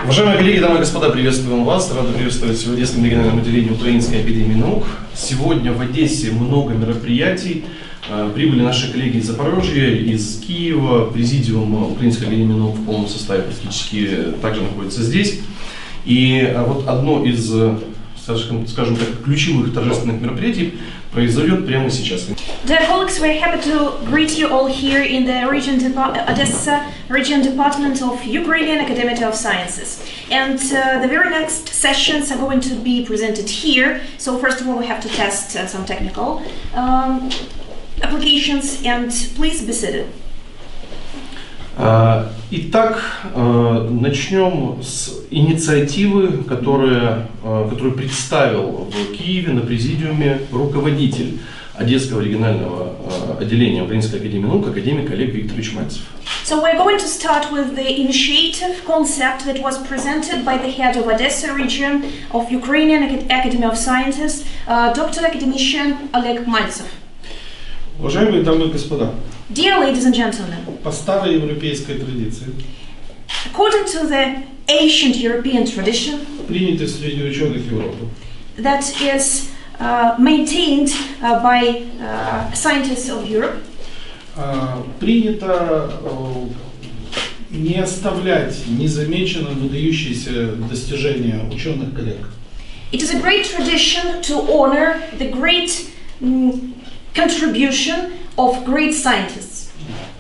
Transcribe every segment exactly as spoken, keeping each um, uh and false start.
Уважаемые коллеги, дамы и господа, приветствуем вас. Рады приветствовать в Одесском региональном отделении Украинской академии наук. Сегодня в Одессе много мероприятий. Прибыли наши коллеги из Запорожья, из Киева. Президиум Украинской академии наук в полном составе практически также находится здесь. И вот одно из, скажем так, ключевых торжественных мероприятий произойдет прямо сейчас. Dear colleagues, we're happy to greet you all here in the region Odessa Region Department of Ukrainian Academy of Sciences. And uh, the very next sessions are going to be presented here. So first of all, we have to test uh, some technical um, applications, and please be seated. Итак, начнем с инициативы, которая, которую представил в Киеве на президиуме руководитель Одесского регионального отделения Украинской академии наук, академик Олег Викторович Мальцев. So we're going to start with the initiative concept that was presented by the head of Odessa region of Ukrainian Academy of Sciences, uh, Doctor Academician Oleg Maltsev. Уважаемые дамы и господа, Dear ladies and gentlemen, по старой европейской традиции, according to the ancient European tradition, принятой среди ученых Европы, that is uh, maintained uh, by uh, scientists of Europe, uh, принято uh, не оставлять незамеченным выдающиеся достижения ученых коллег. It is a great tradition to honor the great um, contribution of great scientists.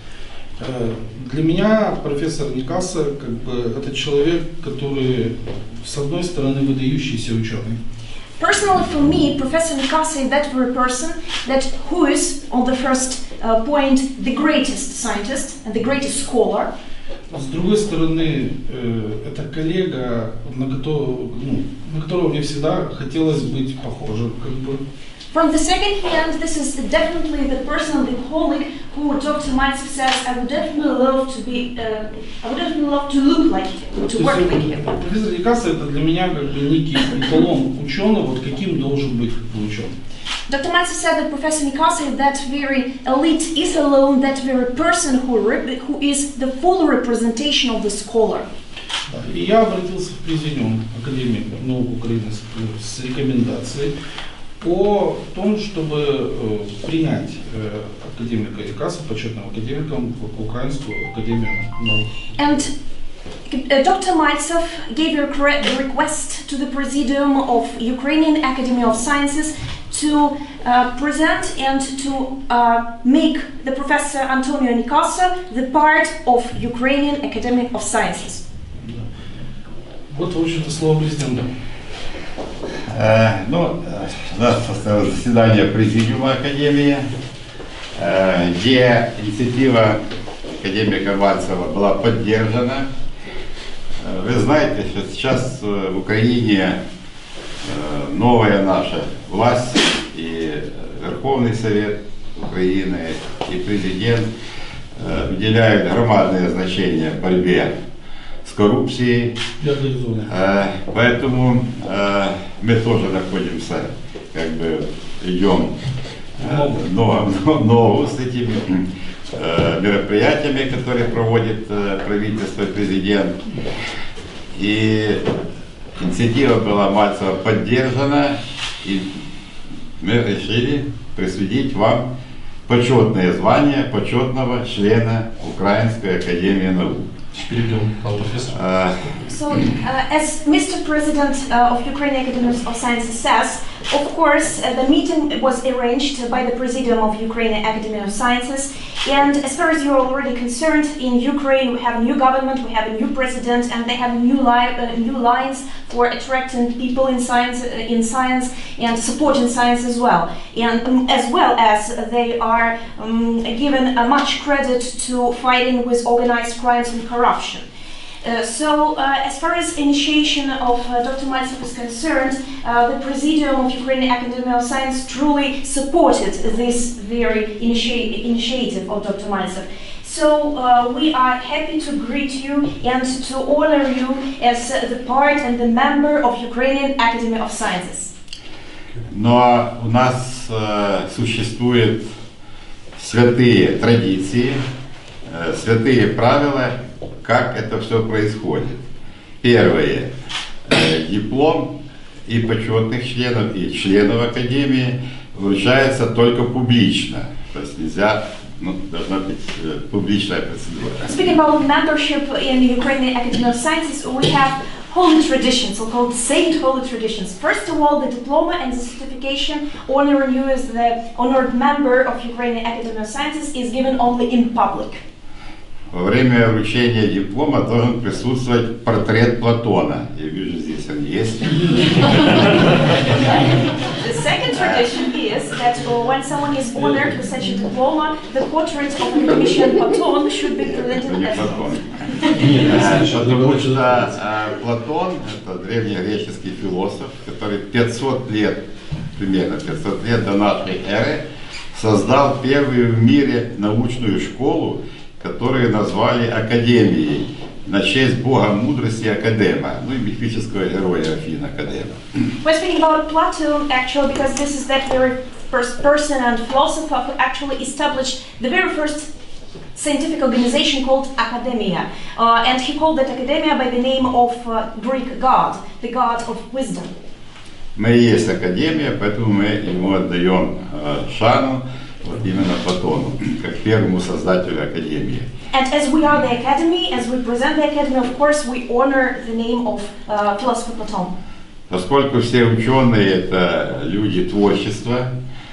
Для меня профессор Никаса как бы это человек, который с одной стороны выдающийся ученый. Personally, for me, Professor Nikasa is that very person that who is on the first uh, point the greatest scientist and the greatest scholar. С другой стороны, это коллега, на которого, ну, на которого мне всегда хотелось быть похожим, как бы. From the second hand, this is definitely the person, the colleague who Doctor Maltsev says, I would definitely love to be, uh, I would definitely love to look like him, to work like him. Профессор Никаса это для меня как бы некий эталон ученого, вот каким должен быть ученый. Doctor Maltsev said that Professor Nikasa is that very elite, is alone that very person who, who is the full representation of the scholar. И я обратился в президиум Академии наук Украины с рекомендацией по тому, чтобы э, принять э, академика Никаса почетным академиком в Украинскую академию наук. And uh, Doctor Maltsev gave a request to the Presidium of Ukrainian Academy of Sciences to uh, present and to uh, make the Professor Antonio Nikasa the part of Ukrainian Academy of Sciences. Да. Вот, в общем-то, слово президента. Uh, ну, у нас состоялось заседание Президиума Академии, uh, где инициатива академика Мальцева была поддержана. Uh, вы знаете, что сейчас uh, в Украине uh, новая наша власть, и Верховный Совет Украины, и президент uh, уделяют громадное значение борьбе с коррупцией. Uh, поэтому uh, мы тоже находимся, как бы идем uh, ногу, ногу с этими uh, мероприятиями, которые проводит uh, правительство и президент. И инициатива была Мальцева поддержана, и мы решили присудить вам почетное звание почетного члена Украинской академии наук. Uh, so, uh, as Mister President uh, of Ukrainian Academy of Sciences says, of course, uh, the meeting was arranged by the Presidium of Ukrainian Academy of Sciences, and as far as you're already concerned, in Ukraine we have a new government, we have a new president, and they have new, li uh, new lines for attracting people in science, uh, in science and supporting science as well, and um, as well as they are um, given uh, much credit to fighting with organized crimes and corruption. Uh, so, uh, as far as initiation of uh, Doctor Maltsev is concerned, uh, the Presidium of Ukrainian Academy of Science truly supported this very initi initiative of Doctor Maltsev. So, uh, we are happy to greet you and to honor you as uh, the part and the member of Ukrainian Academy of Sciences. Но у нас э, существуют святые традиции, э, святые правила, как это все происходит. Первое. Диплом и почетных членов, и членов Академии вручается только публично. То есть нельзя, ну, должна быть публичная процедура. Speaking about membership in the Ukrainian Academy of Sciences, we have holy traditions, so-called saint holy traditions. First of all, the diploma and the certification honoring you as the honored member of Ukrainian Academy of Sciences is given only in public. Во время вручения диплома должен присутствовать портрет Платона. Я вижу, здесь он есть. The second tradition is that uh, when someone is honored with such a diploma, the portrait of academician Platon should be presented Это не as Платон. Yes. Потому что э, Платон — это древнегреческий философ, который пятьсот лет, примерно пятьсот лет до нашей эры, создал первую в мире научную школу, которую назвали Академией, на честь бога мудрости Академа, ну и мифического героя Афин Академа. We're speaking about Plato, actually, because this is that very first person and philosopher who actually established the very first scientific organization called Academia. Uh, and he called that Academia by the name of uh, Greek god, the god of wisdom. Мы и есть Академия, поэтому мы ему отдаем э, шану, вот именно Платону, как первому создателю Академии. And as we are the Academy, as we present the Academy, of course, we honor the name of uh, philosopher Platon. Поскольку все ученые — это люди творчества,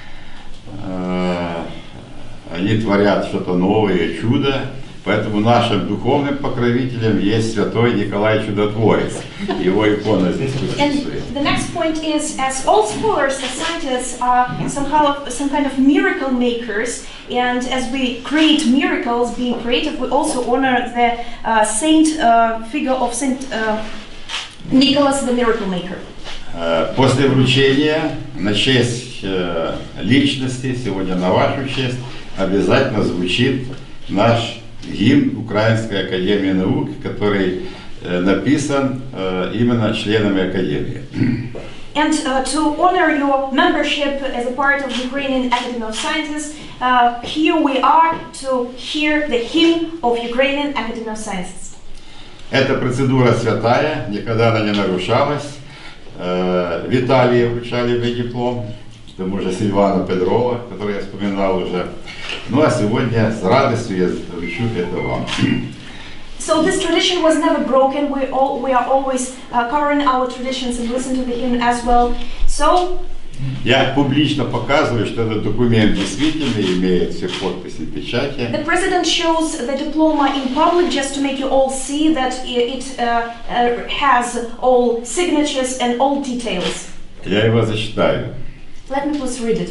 э, они творят что-то новое, чудо, поэтому нашим духовным покровителем есть святой Николай Чудотворец. Его икона здесь присутствует. And the next point is, as all scholars and scientists are somehow some kind of miracle makers, and as we create miracles, being creative, we also honor the uh, saint uh, figure of Saint uh, Nicholas, the miracle maker. После вручения на честь э, личности, сегодня на вашу честь, обязательно звучит наш гимн Украинской академии наук, который э, написан э, именно членами Академии. And uh, to honor your membership as a part of Ukrainian Academy of Sciences, uh, here we are to hear the hymn of Ukrainian Academy of Sciences. Эта процедура святая, никогда она не нарушалась. Э, в Италии вручали мне диплом, к тому же Сильвану Педрова, который я вспоминал уже. Ну а сегодня с радостью я вручу это вам. So this tradition was never broken. We all we are always uh, covering our traditions and listen to the hymn as well. So я публично показываю, что этот документ действительно имеет все подписи и печати. The president shows the diploma in public just to make you all see that it uh, uh, has all signatures and all details. Я его зачитаю. Let me please read it.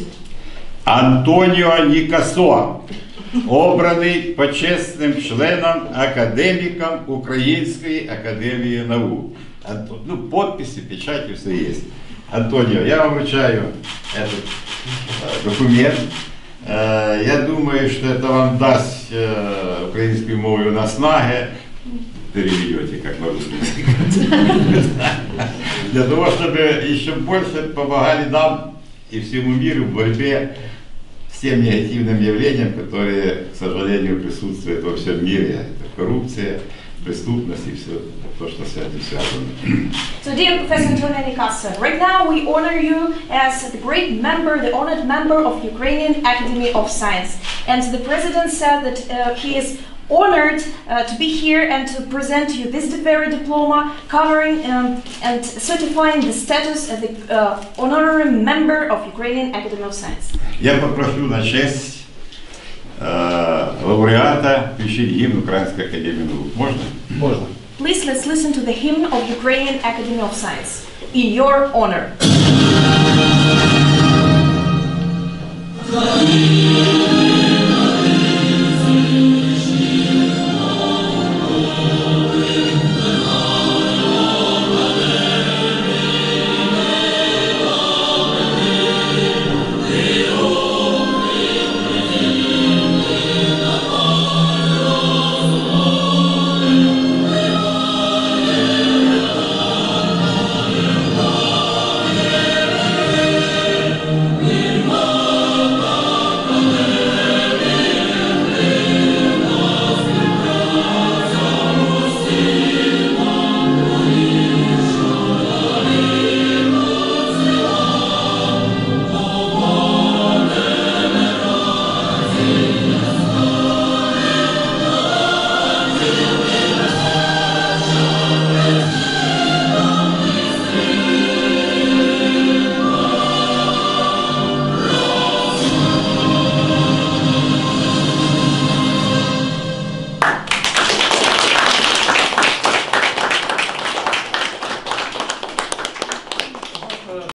Антоніо Нікасон, обраний почесним членом, академіком Української академії наук. Ну, подписи, печати, все есть. Антонио, я вам вручаю этот э, документ. Э, я думаю, что это вам даст э, украинскую мову наснаги. Переведете, как на русском языке. Для того, чтобы еще больше помогали нам и всему миру в борьбе с тем негативным явлением, которые, к сожалению, присутствуют во всем мире. Это коррупция, преступность и все то, что с этим связано. So, dear Professor Antonio Nikasa, right now we honor you as the great member, the honored member of Ukrainian Academy of Science. And the president said that uh, he is honored uh, to be here and to present you this very diploma covering um, and certifying the status of the uh, honorary member of Ukrainian Academy of Science. Я попрошу на честь э, лауреата включить гимн Украинской академии наук. Можно? Можно. Please let's listen to the hymn of Ukrainian Academy of Science in your honor.